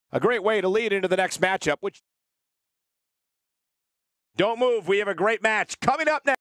A great way to lead into the next matchup, which don't move. We have a great match coming up next.